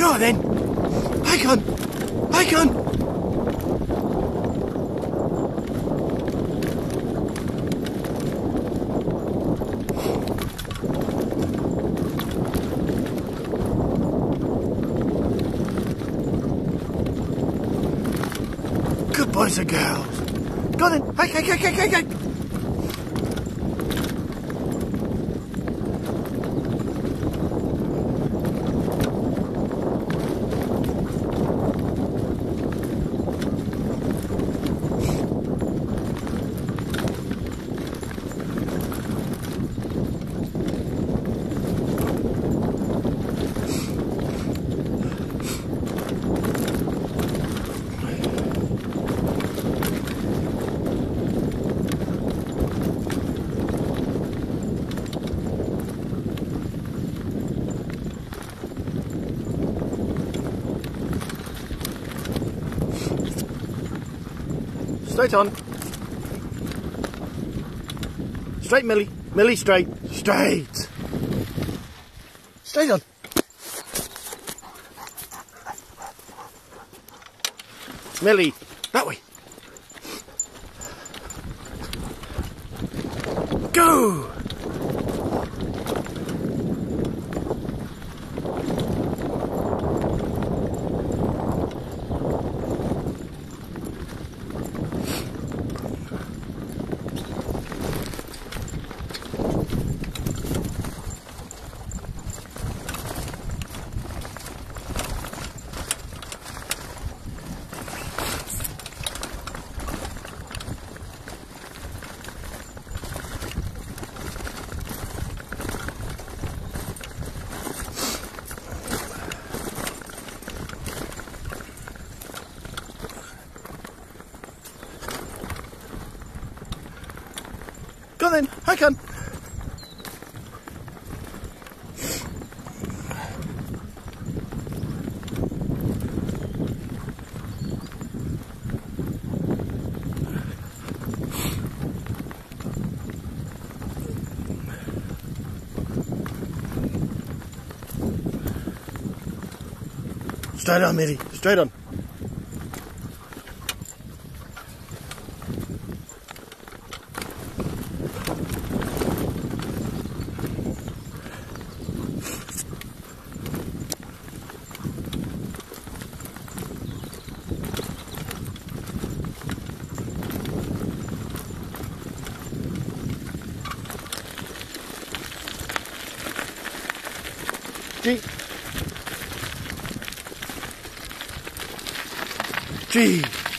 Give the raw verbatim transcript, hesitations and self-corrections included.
Go on then. Hang on. Hang on. Good boys and girls. Go on then. Hey, hey, hey, hey, hey, hey. Straight on. Straight, Millie. Millie, straight. Straight. Straight on. Millie, that way. Go! Go on then, I can. Straight on, Millie, straight on. G. G.